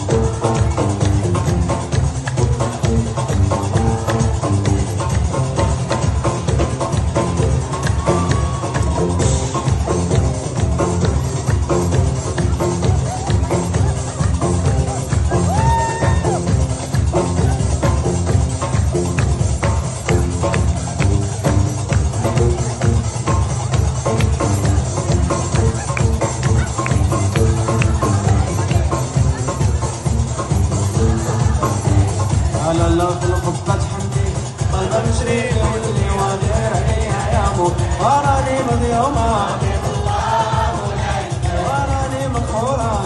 على الله في القبة تحمي قلب مشري واللي ودير عليها يا مو وراني مذيومة وراني مقهورة